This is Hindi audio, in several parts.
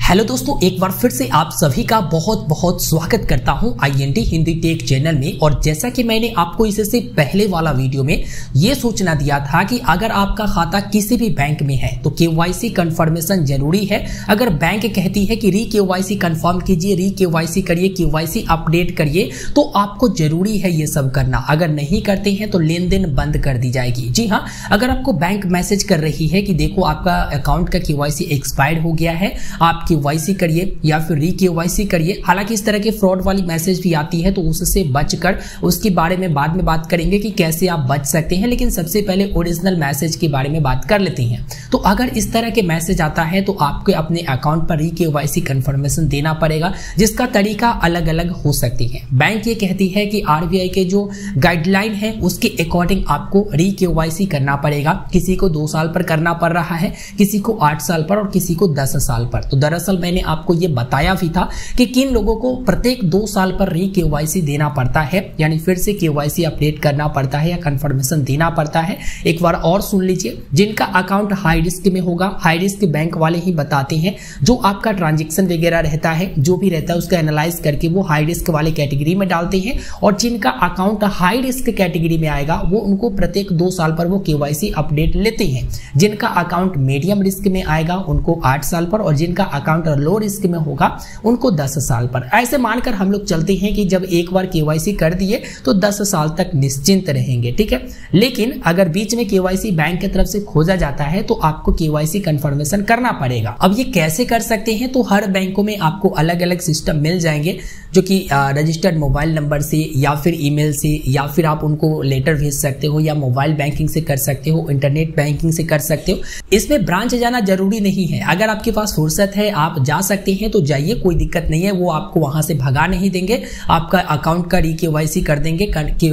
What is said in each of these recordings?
हेलो दोस्तों, एक बार फिर से आप सभी का बहुत बहुत स्वागत करता हूं INT हिंदी टेक चैनल में। और जैसा कि मैंने आपको इससे पहले वाला वीडियो में ये सूचना दिया था कि अगर आपका खाता किसी भी बैंक में है तो KYC कंफर्मेशन जरूरी है। अगर बैंक कहती है कि KYC कंफर्म कीजिए, KYC करिए, KYC अपडेट करिए, तो आपको जरूरी है ये सब करना। अगर नहीं करते हैं तो लेन देन बंद कर दी जाएगी। जी हाँ, अगर आपको बैंक मैसेज कर रही है कि देखो आपका अकाउंट का KYC एक्सपायर्ड हो गया है, आप KYC करिए या फिर KYC करिए। हालांकि इस तरह के फ्रॉड वाली मैसेज भी आती है तो उससे बचकर उसके बारे में बाद में बात करेंगे कि कैसे आप बच सकते हैं, लेकिन सबसे पहले ओरिजिनल मैसेज के बारे में बात कर लेते हैं। तो अगर इस तरह के मैसेज आता है तो आपको अपने अकाउंट पर KYC कंफर्मेशन देना पड़ेगा, जिसका तरीका अलग अलग हो सकती है। बैंक ये कहती है कि RBI के जो गाइडलाइन है उसके अकॉर्डिंग आपको KYC करना पड़ेगा। किसी को 2 साल पर करना पड़ रहा है, किसी को 8 साल पर और किसी को 10 साल पर। तो दरअसल मैंने आपको ये बताया भी था कि किन लोगों को प्रत्येक 2 साल पर KYC देना पड़ता है, यानी फिर से KYC अपडेट करना पड़ता है या कंफर्मेशन देना पड़ता है। एक बार और सुन लीजिए, जिनका अकाउंट हाई रिस्क में होगा, हाई रिस्क बैंक वाले ही बताते हैं। जो आपका ट्रांजैक्शन वगैरह रहता है, जो भी रहता है उसका एनालाइज करके वो हाई रिस्क वाले कैटेगरी में डालते हैं। और जिनका अकाउंट हाई रिस्क कैटेगरी में आएगा वो उनको प्रत्येक 2 साल पर वो KYC अपडेट लेते हैं। जिनका अकाउंट मीडियम रिस्क में आएगा उनको 8 साल पर, और जिनका अकाउंट लो रिस्क में होगा उनको 10 साल पर। ऐसे मानकर हम लोग चलते हैं कि जब एक बार KYC कर दिए तो 10 साल तक निश्चिंत रहेंगे, ठीक है। लेकिन अगर बीच में KYC बैंक की तरफ से खोजा जाता है तो आपको KYC कंफर्मेशन करना पड़ेगा। अब ये कैसे कर सकते हैं, तो हर बैंकों में आपको अलग अलग सिस्टम मिल जाएंगे, जो कि रजिस्टर्ड मोबाइल नंबर से या फिर ईमेल से, या फिर आप उनको लेटर भेज सकते हो, या मोबाइल बैंकिंग से कर सकते हो, इंटरनेट बैंकिंग से कर सकते हो। इसमें ब्रांच जाना जरूरी नहीं है। अगर आपके पास फुर्सत है, आप जा सकते हैं तो जाइए, कोई दिक्कत नहीं है। वो आपको वहां से भगा नहीं देंगे, आपका अकाउंट का KYC कर देंगे,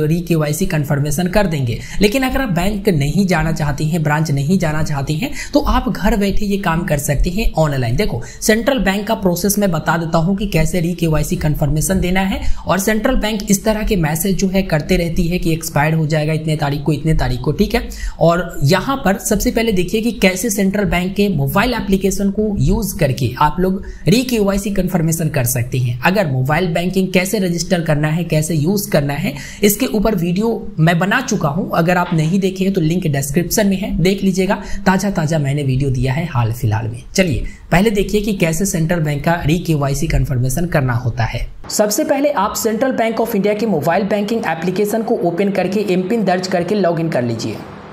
KYC कंफर्मेशन कर देंगे। लेकिन अगर आप बैंक नहीं जाना चाहते हैं, ब्रांच नहीं जाना चाहते हैं, तो आप घर बैठे ये काम कर सकते हैं ऑनलाइन। देखो, सेंट्रल बैंक का प्रोसेस मैं बता देता हूं कि कैसे KYC कंफर्मेशन देना है। और सेंट्रल बैंक इस तरह के मैसेज जो है करते रहती है कि एक्सपायर्ड हो जाएगा इतने तारीख को, इतने तारीख को, ठीक है। और यहां पर सबसे पहले देखिए कि कैसे सेंट्रल बैंक के मोबाइल एप्लीकेशन को यूज करके आप लोग KYC कंफर्मेशन कर सकते हैं। अगर मोबाइल बैंकिंग कैसे रजिस्टर करना है, कैसे यूज करना है, इसके ऊपर वीडियो मैं बना चुका हूं। अगर आप नहीं देखे हैं तो लिंक डिस्क्रिप्शन में है, देख लीजिएगा। ताजा मैंने वीडियो दिया है हाल फिलहाल में। चलिए पहले देखिए कि कैसे सेंट्रल बैंक का KYC कंफर्मेशन करना होता है। सबसे पहले आप सेंट्रल बैंक ऑफ इंडिया के मोबाइल बैंकिंग एप्लीकेशन को ओपन करके एमपिन दर्ज करके लॉगिन कर लीजिए।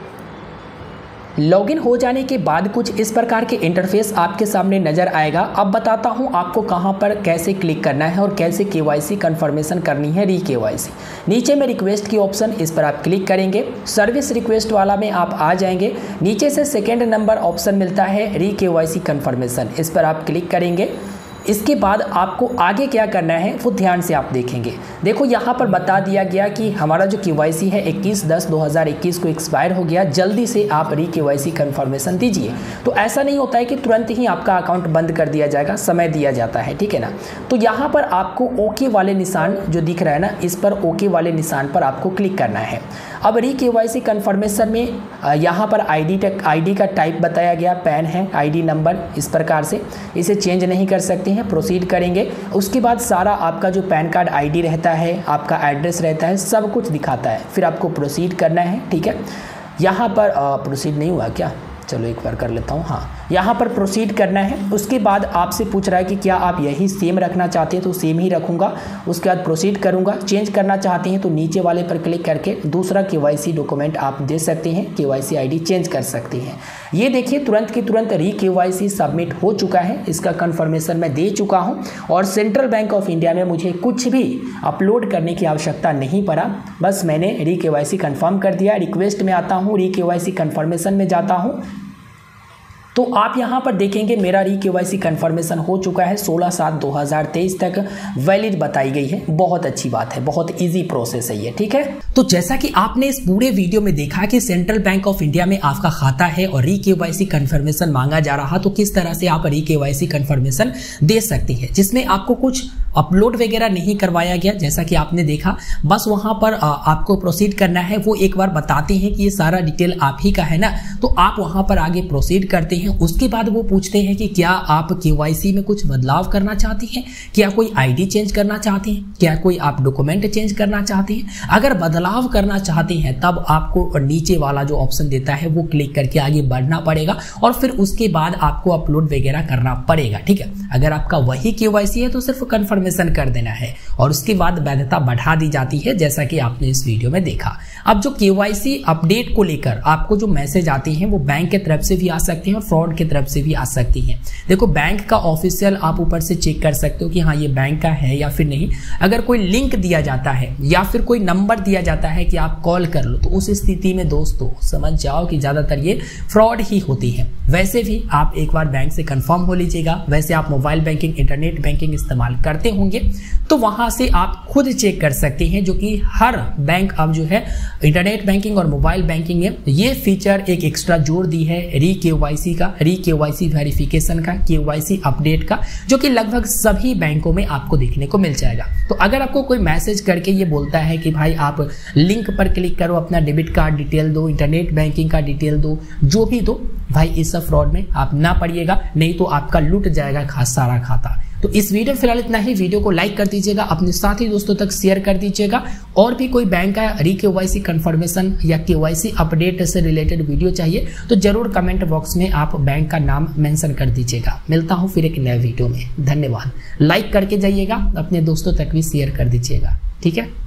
लॉगिन हो जाने के बाद कुछ इस प्रकार के इंटरफेस आपके सामने नजर आएगा। अब बताता हूं आपको कहां पर कैसे क्लिक करना है और कैसे KYC कंफर्मेशन करनी है KYC। नीचे में रिक्वेस्ट की ऑप्शन, इस पर आप क्लिक करेंगे। सर्विस रिक्वेस्ट वाला में आप आ जाएंगे। नीचे से सेकेंड नंबर ऑप्शन मिलता है KYC कंफर्मेशन, इस पर आप क्लिक करेंगे। इसके बाद आपको आगे क्या करना है वो ध्यान से आप देखेंगे। देखो यहाँ पर बता दिया गया कि हमारा जो KYC है 21/10/2021 को एक्सपायर हो गया, जल्दी से आप KYC कंफर्मेशन दीजिए। तो ऐसा नहीं होता है कि तुरंत ही आपका अकाउंट बंद कर दिया जाएगा, समय दिया जाता है, ठीक है ना। तो यहाँ पर आपको OK वाले निशान जो दिख रहा है ना, इस पर OK वाले निशान पर आपको क्लिक करना है। अब KYC कंफर्मेशन में यहाँ पर ID का टाइप बताया गया, पैन है, ID नंबर, इस प्रकार से इसे चेंज नहीं कर सकते हैं। प्रोसीड करेंगे। उसके बाद सारा आपका जो पैन कार्ड ID रहता है, आपका एड्रेस रहता है, सब कुछ दिखाता है। फिर आपको प्रोसीड करना है, ठीक है। यहाँ पर प्रोसीड नहीं हुआ क्या, चलो एक बार कर लेता हूँ। हाँ, यहाँ पर प्रोसीड करना है। उसके बाद आपसे पूछ रहा है कि क्या आप यही सेम रखना चाहते हैं, तो सेम ही रखूँगा। उसके बाद प्रोसीड करूँगा। चेंज करना चाहते हैं तो नीचे वाले पर क्लिक करके दूसरा KYC डॉक्यूमेंट आप दे सकते हैं, KYC ID चेंज कर सकते हैं। ये देखिए तुरंत की तुरंत KYC सबमिट हो चुका है। इसका कंफर्मेशन मैं दे चुका हूँ और सेंट्रल बैंक ऑफ इंडिया में मुझे कुछ भी अपलोड करने की आवश्यकता नहीं पड़ा। बस मैंने KYC कंफर्म कर दिया। रिक्वेस्ट में आता हूँ, KYC कंफर्मेशन में जाता हूँ, तो आप यहाँ पर देखेंगे मेरा KYC कंफर्मेशन हो चुका है। 16/7/2023 तक वैलिड बताई गई है। बहुत अच्छी बात है, बहुत इजी प्रोसेस है ये, ठीक है। तो जैसा कि आपने इस पूरे वीडियो में देखा कि सेंट्रल बैंक ऑफ इंडिया में आपका खाता है और KYC कंफर्मेशन मांगा जा रहा, तो किस तरह से आप KYC कंफर्मेशन दे सकते हैं, जिसमें आपको कुछ अपलोड वगैरह नहीं करवाया गया, जैसा कि आपने देखा। बस वहां पर आपको प्रोसीड करना है। वो एक बार बताते हैं कि ये सारा डिटेल आप ही का है ना, तो आप वहां पर आगे प्रोसीड करते हैं। उसके बाद वो पूछते हैं कि क्या आप केवाईसी में कुछ बदलाव करना चाहते हैं, क्या कोई आईडी चेंज करना चाहते हैं, क्या कोई आप डॉक्यूमेंट चेंज करना चाहते हैं। अगर बदलाव करना चाहते हैं तब आपको नीचे वाला जो ऑप्शन देता है वो क्लिक करके आगे बढ़ना पड़ेगा और फिर उसके बाद आपको अपलोड वगैरह करना पड़ेगा, ठीक है। अगर आपका वही केवाईसी है तो सिर्फ कंफर्मेशन कर देना है और उसके बाद वैधता बढ़ा दी जाती है, जैसा कि आपने इस वीडियो में देखा। अब जो केवाईसी अपडेट को लेकर आपको जो मैसेज आते हैं वो बैंक की तरफ से भी आ सकते हैं और फ्रॉड की तरफ से भी आ सकती हैं। देखो, बैंक का ऑफिशियल आप ऊपर से चेक कर सकते हो कि हाँ ये बैंक का है या फिर नहीं। अगर कोई लिंक दिया जाता है या फिर कोई नंबर दिया जाता है कि आप कॉल कर लो, तो उस स्थिति में दोस्तों समझ जाओ कि ज्यादातर ये फ्रॉड ही होती है। वैसे भी आप एक बार बैंक से कंफर्म हो लीजिएगा। वैसे आप मोबाइल बैंकिंग, इंटरनेट बैंकिंग इस्तेमाल करते होंगे तो वहां से आप खुद चेक कर सकते हैं, जो कि हर बैंक अब जो है इंटरनेट बैंकिंग और मोबाइल बैंकिंग में ये फीचर एक एक्स्ट्रा जोड़ दी है री केवाईसी वेरिफिकेशन का, केवाईसी अपडेट का, जो कि लगभग सभी बैंकों में आपको देखने को मिल जाएगा। तो अगर आपको कोई मैसेज करके ये बोलता है कि भाई आप लिंक पर क्लिक करो, अपना डेबिट कार्ड डिटेल दो, इंटरनेट बैंकिंग का डिटेल दो, जो भी दो, भाई इस सब फ्रॉड में आप ना पड़िएगा, नहीं तो आपका लूट जाएगा सारा खाता। तो इस वीडियो में फिलहाल इतना ही। वीडियो को लाइक कर दीजिएगा, अपने साथी दोस्तों तक शेयर कर दीजिएगा। और भी कोई बैंक का री केवाईसी कंफर्मेशन या केवाईसी अपडेट से रिलेटेड वीडियो चाहिए तो जरूर कमेंट बॉक्स में आप बैंक का नाम मेंशन कर दीजिएगा। मिलता हूं फिर एक नए वीडियो में। धन्यवाद। लाइक करके जाइएगा, अपने दोस्तों तक भी शेयर कर दीजिएगा, ठीक है।